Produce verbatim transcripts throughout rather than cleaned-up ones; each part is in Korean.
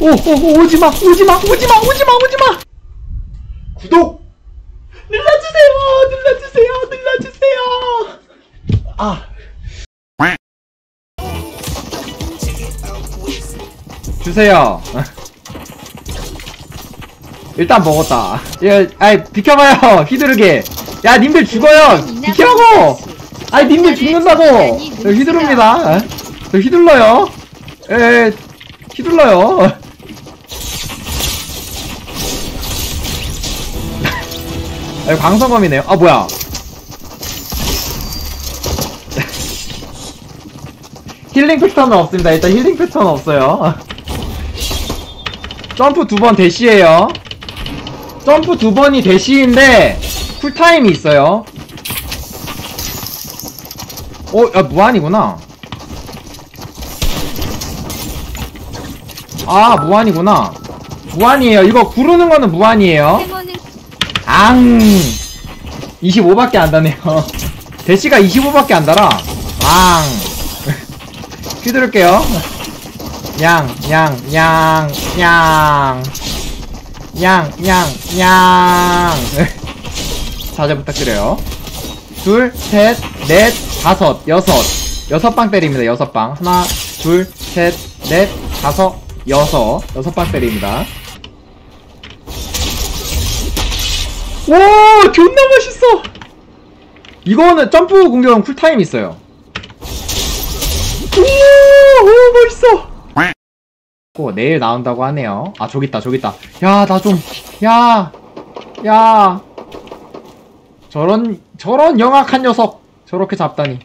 오, 오, 오, 오지마, 오지마, 오지마, 오지마, 오지마! 구독! 눌러주세요! 눌러주세요! 눌러주세요! 아. 주세요. 일단 먹었다. 야, 아이, 비켜봐요! 휘두르게! 야, 님들 죽어요! 비키라고! 아이, 님들 죽는다고! 휘두릅니다. 저 휘둘러요. 에, 휘둘러요. 아, 광선검이네요. 아, 뭐야. 힐링 패턴은 없습니다. 일단 힐링 패턴은 없어요. 점프 두 번 대시에요. 점프 두 번이 대시인데 쿨타임이 있어요. 어, 야, 무한이구나. 아, 무한이구나. 무한이에요. 이거 구르는 거는 무한이에요. 앙! 이십오밖에 안 다네요. 대시가 이십오밖에 안 달아. 앙! 휘두를게요. 양, 양, 양, 양. 양, 양, 양. 자제 부탁드려요. 둘, 셋, 넷, 다섯, 여섯. 여섯 방 때립니다. 여섯 방. 하나, 둘, 셋, 넷, 다섯, 여섯. 여섯 방 때립니다. 와, 존나 멋있어. 이거는 점프 공격은 쿨타임 있어요. 오, 오, 멋있어. 오, 내일 나온다고 하네요. 아, 저기 있다, 저기 있다. 야, 나 좀, 야, 야. 저런, 저런 영악한 녀석. 저렇게 잡다니.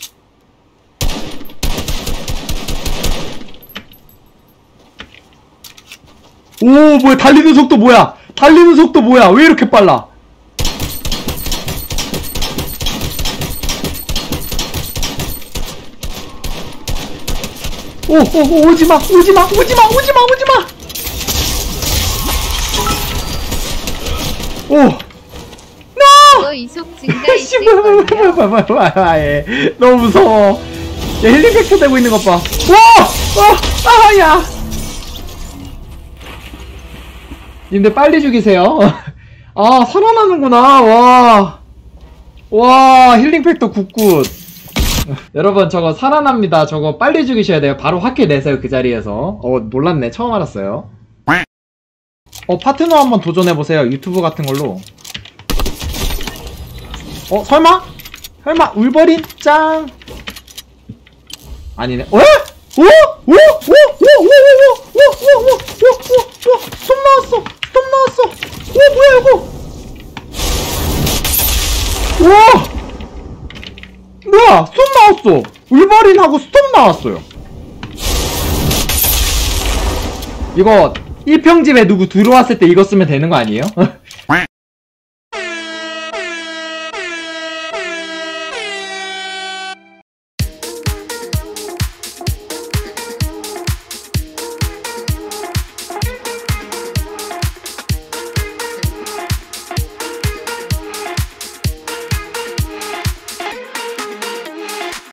오, 뭐야, 달리는 속도 뭐야? 달리는 속도 뭐야? 왜 이렇게 빨라? 오, 오, 오, 오지마, 오지마, 오지마, 오지마, 오지마! 오! 그거 이속 증가했을 거예요. 너무 무서워. 야, 헬리콥터 되고 있는 것 봐. 와! 어! 아, 야! 님들 빨리 죽이세요. 아, 살아나는구나. 와. 와, 힐링 팩터 굿굿. 여러분, 저거 살아납니다. 저거 빨리 죽이셔야 돼요. 바로 확킬 내세요, 그 자리에서. 어, 몰랐네. 처음 알았어요. 어, 파트너 한번 도전해보세요. 유튜브 같은 걸로. 어, 설마? 설마, 울버린 짱. 아니네. 어? 오? 오? 오? 오? 오? 오? 오? 오? 오? 오? 오? 오? 스톱 나왔어. 스톱 나왔어. 오, 뭐야, 이거? 우와! 뭐야, 스톱 나왔어. 울버린하고 스톱 나왔어요. 이거 일 평집에 누구 들어왔을 때 이거 쓰면 되는 거 아니에요?